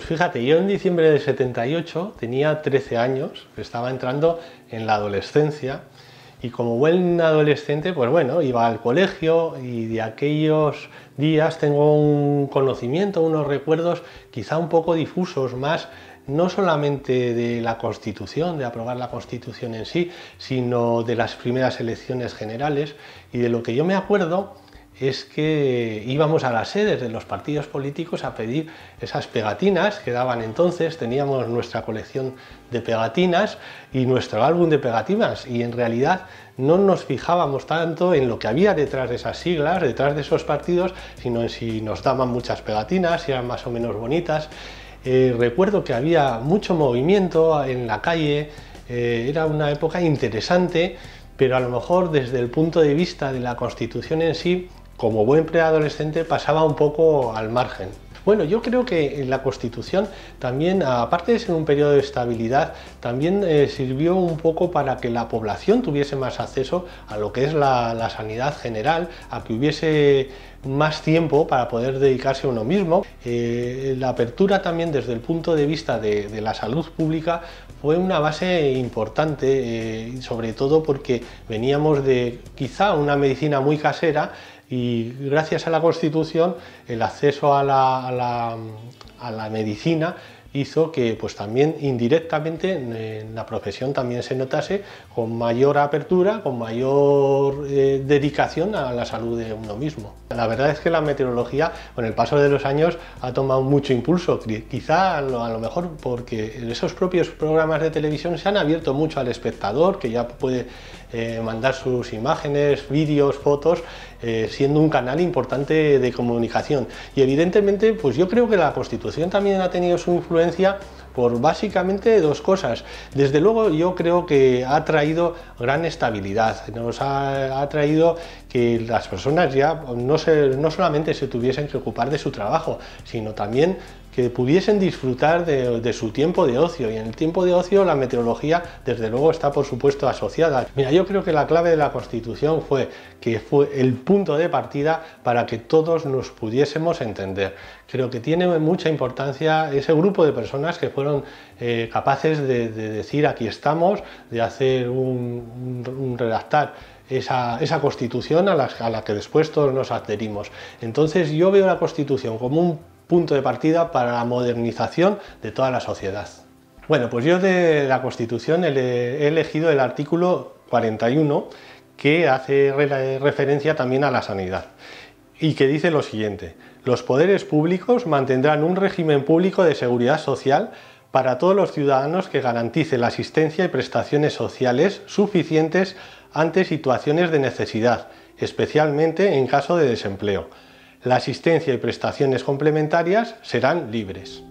fíjate, yo en diciembre del 78 tenía 13 años, estaba entrando en la adolescencia y como buen adolescente, pues bueno, iba al colegio y de aquellos días tengo un conocimiento, unos recuerdos quizá un poco difusos, más no solamente de la Constitución, de aprobar la Constitución en sí, sino de las primeras elecciones generales, y de lo que yo me acuerdo es que íbamos a las sedes de los partidos políticos a pedir esas pegatinas que daban entonces. Teníamos nuestra colección de pegatinas y nuestro álbum de pegatinas, y en realidad no nos fijábamos tanto en lo que había detrás de esas siglas, detrás de esos partidos, sino en si nos daban muchas pegatinas, si eran más o menos bonitas. Recuerdo que había mucho movimiento en la calle, era una época interesante, pero a lo mejor desde el punto de vista de la Constitución en sí, como buen preadolescente pasaba un poco al margen. Bueno, yo creo que la Constitución también, aparte de ser un periodo de estabilidad, también sirvió un poco para que la población tuviese más acceso a lo que es la sanidad general, a que hubiese más tiempo para poder dedicarse a uno mismo. La apertura también desde el punto de vista de la salud pública fue una base importante, sobre todo porque veníamos de quizá una medicina muy casera, y gracias a la Constitución el acceso a la medicina hizo que pues también indirectamente en la profesión también se notase con mayor apertura, con mayor dedicación a la salud de uno mismo. La verdad es que la meteorología con el paso de los años ha tomado mucho impulso, quizá a lo mejor porque esos propios programas de televisión se han abierto mucho al espectador, que ya puede mandar sus imágenes, vídeos, fotos, siendo un canal importante de comunicación. Y evidentemente pues yo creo que la Constitución también ha tenido su influencia por básicamente dos cosas. Desde luego yo creo que ha traído gran estabilidad, nos ha traído que las personas ya no solamente se tuviesen que ocupar de su trabajo, sino también que pudiesen disfrutar de su tiempo de ocio, y en el tiempo de ocio la meteorología desde luego está por supuesto asociada. Mira, yo creo que la clave de la Constitución fue que fue el punto de partida para que todos nos pudiésemos entender. Creo que tiene mucha importancia ese grupo de personas que fueron capaces de decir aquí estamos, de hacer un redactar esa Constitución a la que después todos nos adherimos. Entonces yo veo la Constitución como un punto de partida para la modernización de toda la sociedad. Bueno, pues yo de la Constitución he elegido el artículo 41, que hace referencia también a la sanidad y que dice lo siguiente: los poderes públicos mantendrán un régimen público de seguridad social para todos los ciudadanos que garantice la asistencia y prestaciones sociales suficientes ante situaciones de necesidad, especialmente en caso de desempleo. La asistencia y prestaciones complementarias serán libres.